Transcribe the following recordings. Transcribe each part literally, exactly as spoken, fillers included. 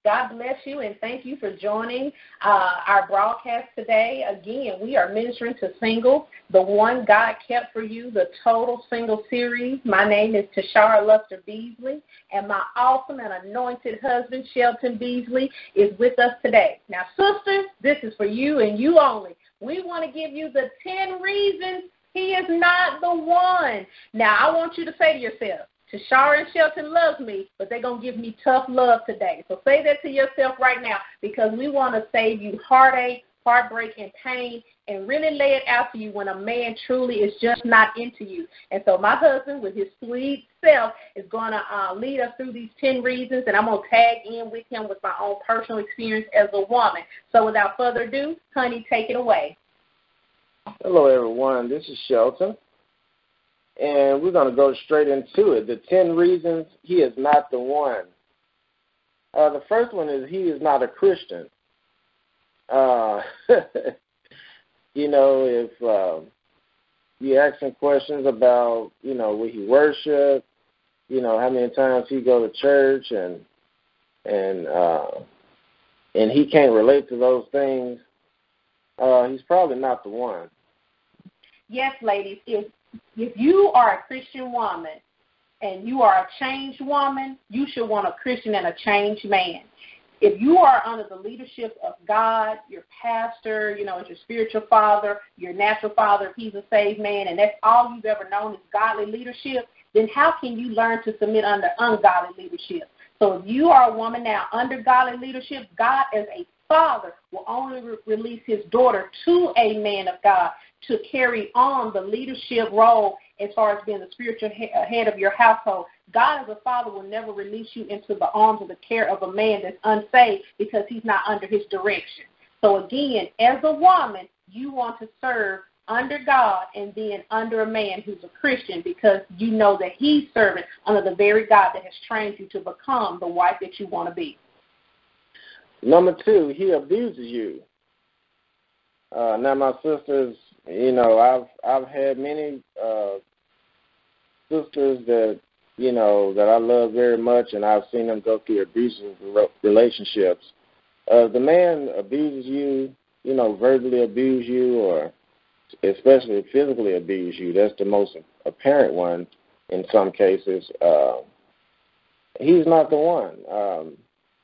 God bless you, and thank you for joining uh, our broadcast today. Again, we are ministering to singles, the one God kept for you, the Total Single Series. My name is Tashara Luster Beasley, and my awesome and anointed husband, Shelton Beasley, is with us today. Now, sisters, this is for you and you only. We want to give you the ten reasons he is not the one. Now, I want you to say to yourself, Tashara and Shelton loves me, but they're going to give me tough love today. So say that to yourself right now, because we want to save you heartache, heartbreak, and pain, and really lay it out to you when a man truly is just not into you. And so my husband, with his sweet self, is going to uh, lead us through these ten reasons, and I'm going to tag in with him with my own personal experience as a woman. So without further ado, honey, take it away. Hello, everyone. This is Shelton. And we're going to go straight into it. The ten reasons he is not the one. Uh, the first one is he is not a Christian. Uh, you know, if uh, you ask him questions about, you know, where he worship, you know, how many times he go to church, and and uh, and he can't relate to those things, uh, he's probably not the one. Yes, ladies, if If you are a Christian woman and you are a changed woman, you should want a Christian and a changed man. If you are under the leadership of God, your pastor, you know, as your spiritual father, your natural father, if he's a saved man, and that's all you've ever known is godly leadership, then how can you learn to submit under ungodly leadership? So if you are a woman now under godly leadership, God as a father will only re- release his daughter to a man of God to carry on the leadership role as far as being the spiritual he- head of your household. God as a father will never release you into the arms of the care of a man that's unsaved because he's not under his direction. So again, as a woman, you want to serve under God and then under a man who's a Christian, because you know that he's serving under the very God that has trained you to become the wife that you want to be. Number two, he abuses you. Uh, now, my sisters, you know, I've I've had many uh, sisters that, you know, that I love very much, and I've seen them go through abusive relationships. Uh, the man abuses you, you know, verbally abuse you, or especially physically abuse you. That's the most apparent one in some cases. Uh, he's not the one. Um,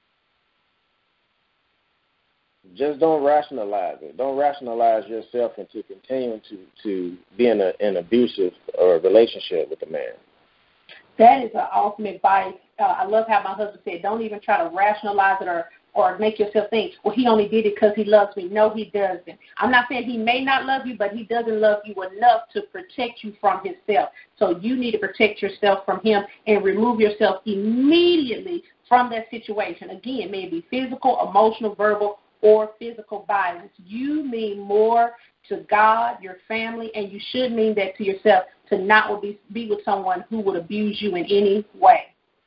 Just don't rationalize it. Don't rationalize yourself into continuing to, to be in a, an abusive or relationship with a man. That is an awesome advice. Uh, I love how my husband said, don't even try to rationalize it or, or make yourself think, well, he only did it because he loves me. No, he doesn't. I'm not saying he may not love you, but he doesn't love you enough to protect you from himself. So you need to protect yourself from him and remove yourself immediately from that situation. Again, maybe physical, emotional, verbal, or physical violence. You mean more to God, your family, and you should mean that to yourself, to not be, be with someone who would abuse you in any way.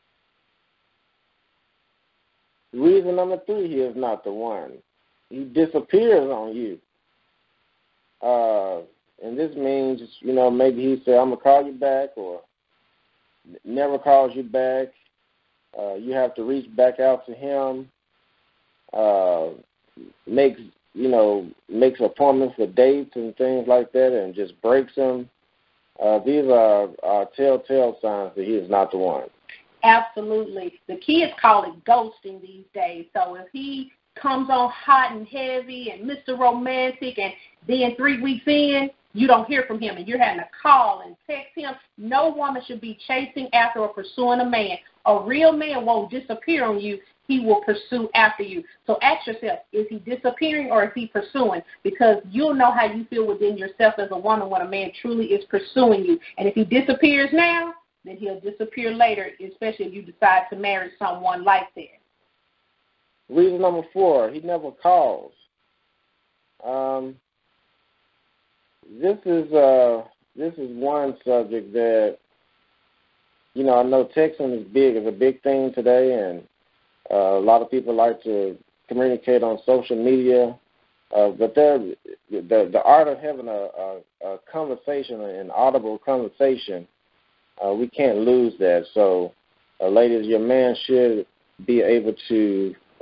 Reason number three, he is not the one. He disappears on you. Uh, and this means, you know, maybe he said, I'm going to call you back, or never calls you back. Uh, you have to reach back out to him. Uh, makes, you know, makes appointments for dates and things like that, and just breaks them. Uh, these are, are telltale signs that he is not the one. Absolutely. The kids call it ghosting these days. So if he comes on hot and heavy and Mister Romantic, and then three weeks in, you don't hear from him and you're having to call and text him, no woman should be chasing after or pursuing a man. A real man won't disappear on you. He will pursue after you. So ask yourself, is he disappearing or is he pursuing? Because you'll know how you feel within yourself as a woman when a man truly is pursuing you. And if he disappears now, then he'll disappear later, especially if you decide to marry someone like that. Reason number four, he never calls. Um, this is uh, this is one subject that, you know, I know texting is big, is a big thing today, and uh, a lot of people like to communicate on social media. Uh, but the the art of having a, a, a conversation, an audible conversation, uh, we can't lose that. So, uh, ladies, your man should be able to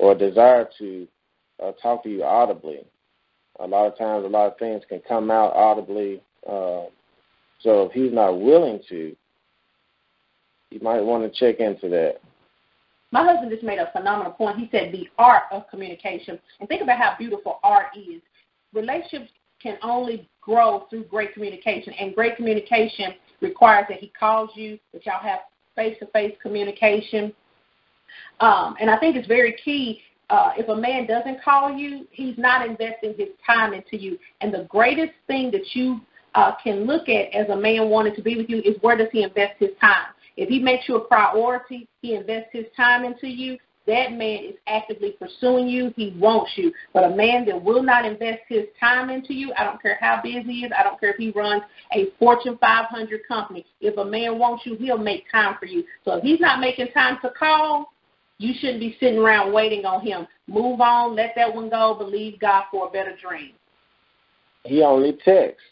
or desire to uh, talk to you audibly. A lot of times, a lot of things can come out audibly. Uh, so if he's not willing to, you might want to check into that. My husband just made a phenomenal point. He said the art of communication. And think about how beautiful art is. Relationships can only grow through great communication, and great communication requires that he calls you, that y'all have face-to-face communication. Um, and I think it's very key. Uh, if a man doesn't call you, he's not investing his time into you. And the greatest thing that you uh, can look at as a man wanting to be with you is where does he invest his time. If he makes you a priority, he invests his time into you, that man is actively pursuing you. He wants you. But a man that will not invest his time into you, I don't care how busy he is, I don't care if he runs a Fortune five hundred company. If a man wants you, he'll make time for you. So if he's not making time to call, you shouldn't be sitting around waiting on him. Move on, let that one go, believe God for a better dream. He only texts.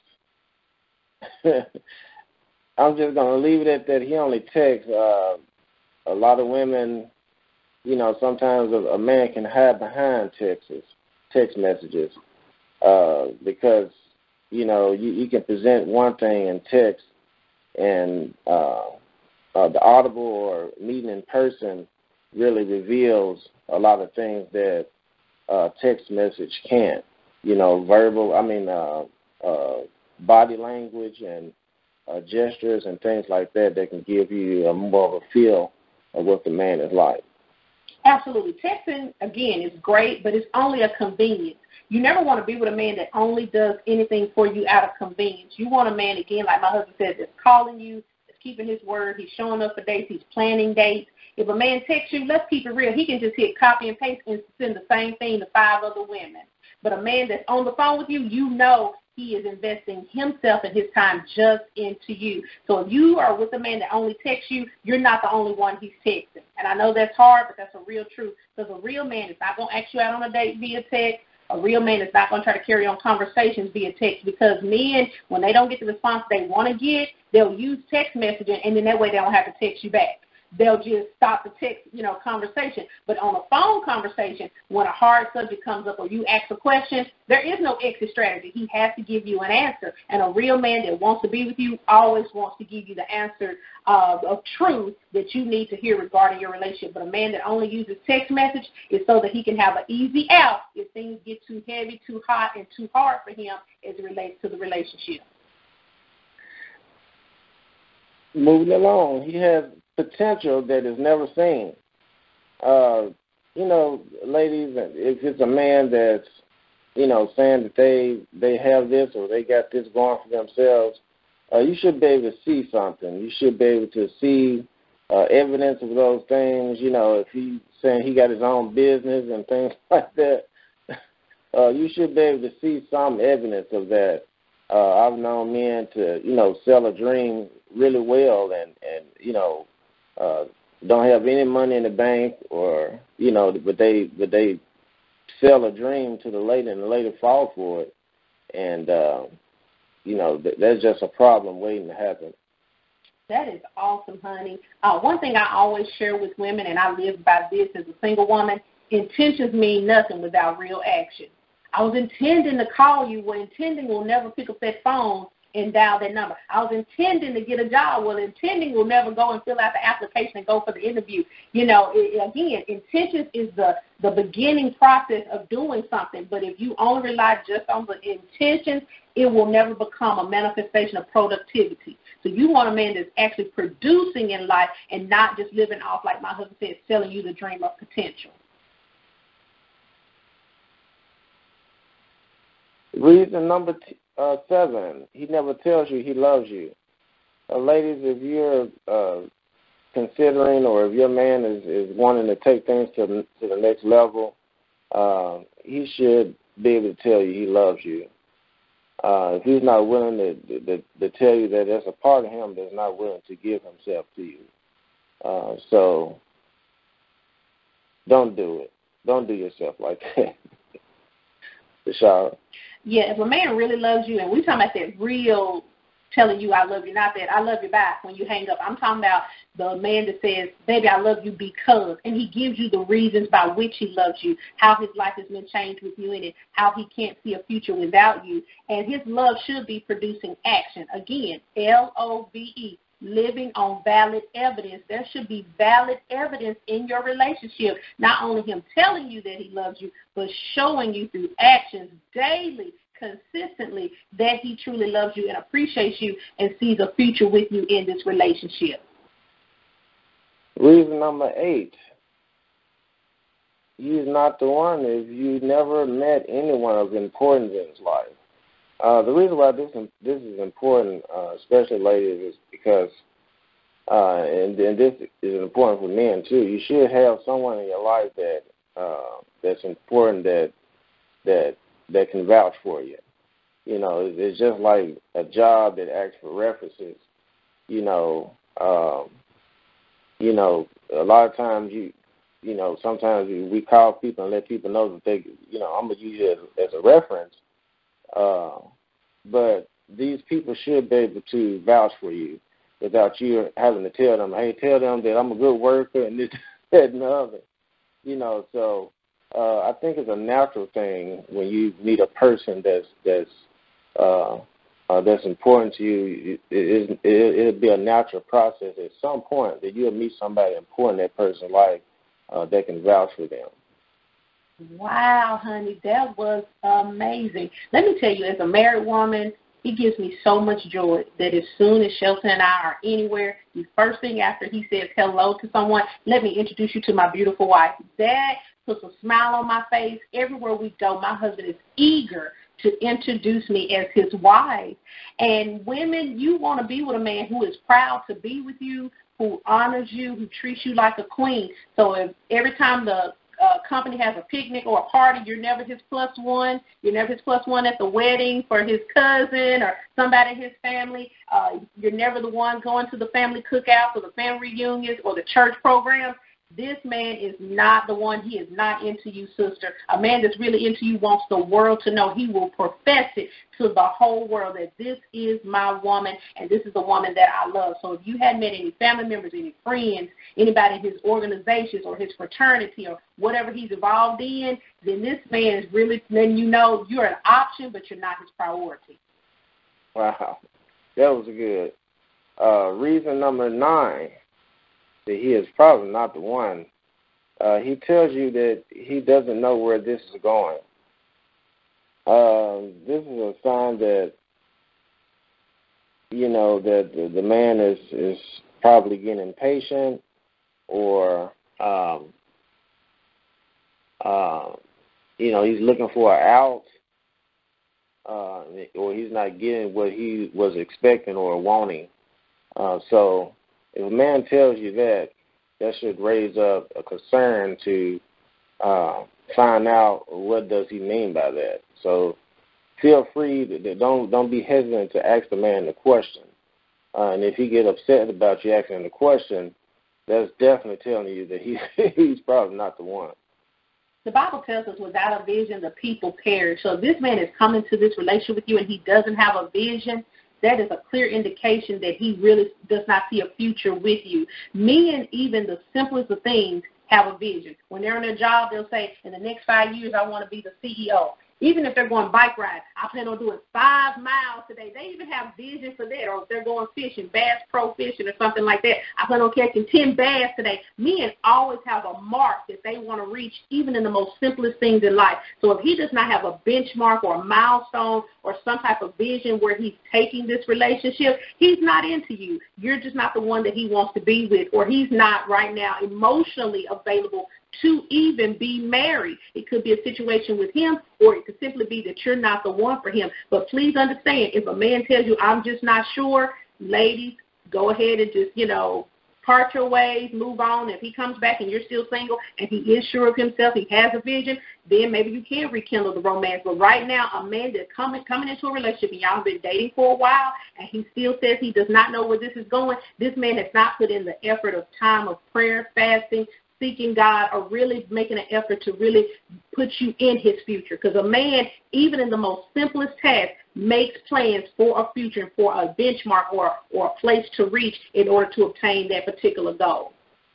I'm just going to leave it at that. He only texts. Uh, a lot of women, you know, sometimes a, a man can hide behind texts, text messages, uh, because, you know, you, you can present one thing in text, and uh, uh, the audible or meeting in person really reveals a lot of things that uh, text message can't. You know, verbal, I mean, uh, uh, body language and uh, gestures and things like that that can give you a more of a feel of what the man is like. Absolutely. Texting, again, is great, but it's only a convenience. You never want to be with a man that only does anything for you out of convenience. You want a man, again, like my husband said, that's calling you, that's keeping his word, he's showing up for dates, he's planning dates. If a man texts you, let's keep it real. He can just hit copy and paste and send the same thing to five other women. But a man that's on the phone with you, you know he is investing himself and his time just into you. So if you are with a man that only texts you, you're not the only one he's texting. And I know that's hard, but that's a real truth. Because a real man is not going to ask you out on a date via text. A real man is not going to try to carry on conversations via text, because men, when they don't get the response they want to get, they'll use text messaging, and then that way they don't have to text you back. They'll just stop the text, you know, conversation. But on a phone conversation, when a hard subject comes up or you ask a question, there is no exit strategy. He has to give you an answer. And a real man that wants to be with you always wants to give you the answer uh, of truth that you need to hear regarding your relationship. But a man that only uses text message is so that he can have an easy out if things get too heavy, too hot, and too hard for him as it relates to the relationship. Moving along, he has potential that is never seen. Uh, you know, ladies, if it's a man that's, you know, saying that they they have this or they got this going for themselves, uh, you should be able to see something. You should be able to see uh, evidence of those things. You know, if he's saying he got his own business and things like that, uh, you should be able to see some evidence of that. Uh, I've known men to, you know, sell a dream really well and, and you know, uh, don't have any money in the bank, or, you know, but they but they sell a dream to the lady and the lady fall for it. And, uh, you know, th- that's just a problem waiting to happen. That is awesome, honey. Uh, one thing I always share with women, and I live by this as a single woman, intentions mean nothing without real action. I was intending to call you. Well, intending will never pick up that phone and dial that number. I was intending to get a job. Well, intending will never go and fill out the application and go for the interview. You know, it, again, intentions is the, the beginning process of doing something. But if you only rely just on the intentions, it will never become a manifestation of productivity. So you want a man that's actually producing in life and not just living off, like my husband said, selling you the dream of potential. Reason number t- uh, seven, he never tells you he loves you. Uh, ladies, if you're uh, considering, or if your man is, is wanting to take things to, to the next level, uh, he should be able to tell you he loves you. Uh, if he's not willing to, to, to tell you that, there's a part of him that's not willing to give himself to you. Uh, so don't do it. Don't do yourself like that. Bashara. Yeah, if a man really loves you, and we're talking about that real telling you I love you, not that I love you back when you hang up. I'm talking about the man that says, baby, I love you because, and he gives you the reasons by which he loves you, how his life has been changed with you in it, how he can't see a future without you. And his love should be producing action. Again, L O V E, living on valid evidence. There should be valid evidence in your relationship, not only him telling you that he loves you, but showing you through actions daily, consistently, that he truly loves you and appreciates you and sees a future with you in this relationship. Reason number eight, he's not the one if you never met anyone of importance in his life. Uh, the reason why this this is important, uh, especially ladies, is because, uh, and, and this is important for men too. You should have someone in your life that uh, that's important that that that can vouch for you. You know, it's just like a job that asks for references. You know, um, you know, a lot of times you, you know, sometimes we call people and let people know that they, you know, I'm gonna use you as, as a reference. Uh, but these people should be able to vouch for you without you having to tell them, hey, tell them that I'm a good worker and this, that, and the other. You know, so. Uh, I think it's a natural thing when you meet a person that's that's uh, uh, that's important to you. It, it, it, it'll be a natural process at some point that you'll meet somebody important in that person's life uh, that can vouch for them. Wow, honey, that was amazing. Let me tell you, as a married woman, it gives me so much joy that as soon as Shelton and I are anywhere, the first thing after he says hello to someone, let me introduce you to my beautiful wife. That puts a smile on my face. Everywhere we go, my husband is eager to introduce me as his wife. And women, you want to be with a man who is proud to be with you, who honors you, who treats you like a queen. So if every time the uh, company has a picnic or a party, you're never his plus one. You're never his plus one at the wedding for his cousin or somebody in his family. Uh, you're never the one going to the family cookouts or the family reunions or the church programs. This man is not the one. He is not into you, sister. A man that's really into you wants the world to know. He will profess it to the whole world that this is my woman and this is the woman that I love. So if you hadn't met any family members, any friends, anybody in his organizations or his fraternity or whatever he's involved in, then this man is really letting you know you're an option, but you're not his priority. Wow. That was good. Uh, reason number nine. He is probably not the one. Uh, he tells you that he doesn't know where this is going. Uh, this is a sign that, you know, that the, the man is, is probably getting impatient or, um, uh, you know, he's looking for an out uh, or he's not getting what he was expecting or wanting. Uh, so, if a man tells you that, that should raise up a concern to uh, find out what does he mean by that. So feel free to don't don't be hesitant to ask the man the question. Uh, and if he get upset about you asking the question, that's definitely telling you that he he's probably not the one. The Bible tells us without a vision, the people perish. So if this man is coming to this relationship with you and he doesn't have a vision, that is a clear indication that he really does not see a future with you. Men, even the simplest of things, have a vision. When they're on their job, they'll say, in the next five years, I want to be the C E O. Even if they're going bike rides, I plan on doing five miles today. They even have vision for that. Or if they're going fishing, Bass Pro Fishing or something like that, I plan on catching ten bass today. Men always have a mark that they want to reach, even in the most simplest things in life. So if he does not have a benchmark or a milestone or some type of vision where he's taking this relationship, he's not into you. You're just not the one that he wants to be with, or he's not right now emotionally available to even be married. It could be a situation with him, or it could simply be that you're not the one for him. But please understand, if a man tells you, I'm just not sure, ladies, go ahead and just, you know, part your ways, move on. If he comes back and you're still single and he is sure of himself, he has a vision, then maybe you can rekindle the romance. But right now, a man that's coming, coming into a relationship and y'all have been dating for a while and he still says he does not know where this is going, this man has not put in the effort of time of prayer, fasting, seeking God or really making an effort to really put you in his future. Because a man, even in the most simplest task, makes plans for a future and for a benchmark or, or a place to reach in order to obtain that particular goal.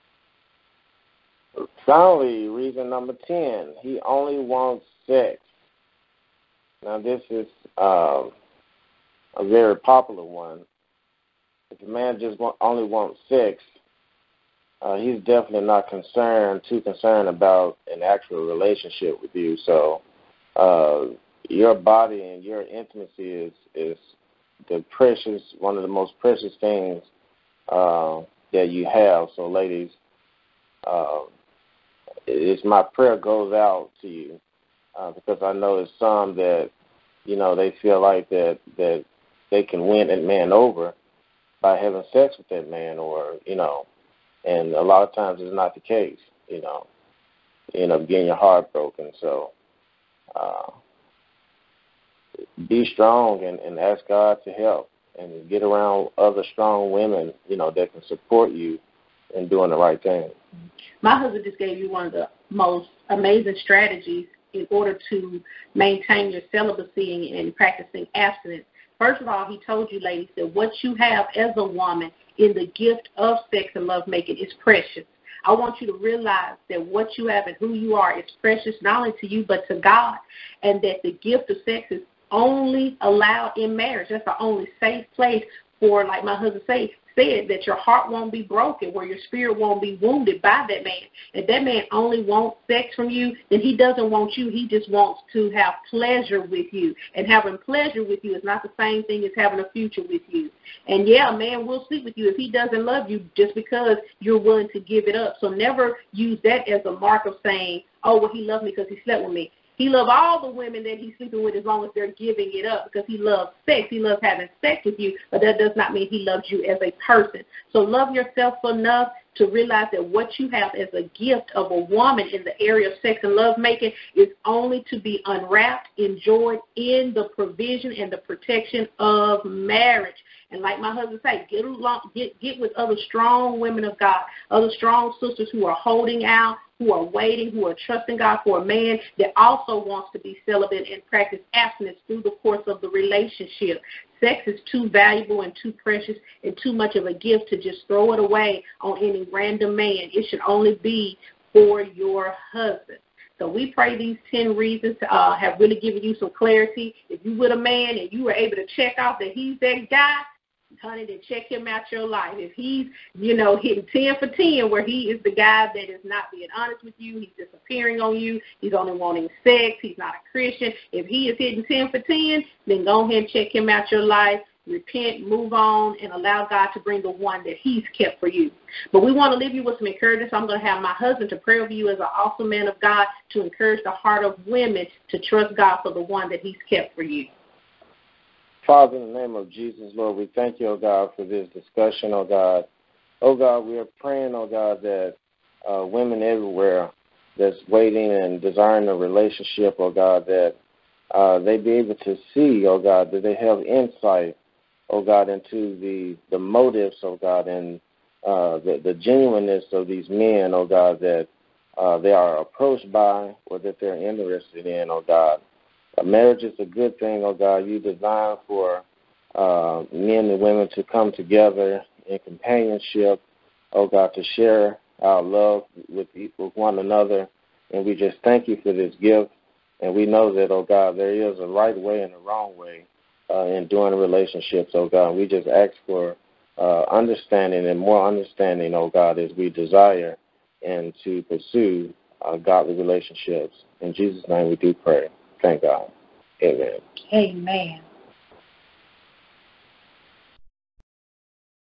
Finally, reason number ten, he only wants sex. Now, this is um, a very popular one. If a man just want, only wants sex, uh, he's definitely not concerned, too concerned about an actual relationship with you. So uh, your body and your intimacy is, is the precious, one of the most precious things uh, that you have. So, ladies, uh, it's my prayer goes out to you uh, because I know there's some that, you know, they feel like that, that they can win that man over by having sex with that man, or, you know, and a lot of times it's not the case, you know. You end up getting your heart broken. So uh, be strong and, and ask God to help and get around other strong women, you know, that can support you in doing the right thing. My husband just gave you one of the most amazing strategies in order to maintain your celibacy and, and practicing abstinence. First of all, he told you, ladies, that what you have as a woman in the gift of sex and lovemaking is precious. I want you to realize that what you have and who you are is precious not only to you but to God, and that the gift of sex is only allowed in marriage. That's the only safe place for, like my husband said, said that your heart won't be broken, where your spirit won't be wounded by that man. If that man only wants sex from you, then he doesn't want you. He just wants to have pleasure with you. And having pleasure with you is not the same thing as having a future with you. And, yeah, a man will sleep with you if he doesn't love you just because you're willing to give it up. So never use that as a mark of saying, oh, well, he loved me because he slept with me. He loves all the women that he's sleeping with as long as they're giving it up, because he loves sex. He loves having sex with you, but that does not mean he loves you as a person. So love yourself enough to realize that what you have as a gift of a woman in the area of sex and lovemaking is only to be unwrapped, enjoyed in the provision and the protection of marriage. And like my husband said, get along, get get with other strong women of God, other strong sisters who are holding out, who are waiting, who are trusting God for a man that also wants to be celibate and practice abstinence through the course of the relationship. Sex is too valuable and too precious and too much of a gift to just throw it away on any random man. It should only be for your husband. So we pray these ten reasons uh, have really given you some clarity. If you with a man and you were able to check out that he's that guy, honey, then check him out your life. If he's, you know, hitting ten for ten, where he is the guy that is not being honest with you, he's disappearing on you, he's only wanting sex, he's not a Christian. If he is hitting ten for ten, then go ahead and check him out your life. Repent, move on, and allow God to bring the one that he's kept for you. But we want to leave you with some encouragement, so I'm going to have my husband to pray over you as an awesome man of God to encourage the heart of women to trust God for the one that he's kept for you. Father, in the name of Jesus, Lord, we thank you, oh God, for this discussion, oh God. Oh God, we are praying, oh God, that uh, women everywhere that's waiting and desiring a relationship, oh God, that uh, they be able to see, oh God, that they have insight, oh God, into the, the motives, oh God, and uh, the, the genuineness of these men, oh God, that uh, they are approached by or that they're interested in, oh God. Uh, marriage is a good thing, oh God. You designed for uh, men and women to come together in companionship, oh God, to share our love with, with one another. And we just thank you for this gift. And we know that, oh God, there is a right way and a wrong way uh, in doing relationships, oh God. We just ask for uh, understanding and more understanding, oh God, as we desire and to pursue uh, godly relationships. In Jesus' name we do pray. Thank God. Amen. Amen.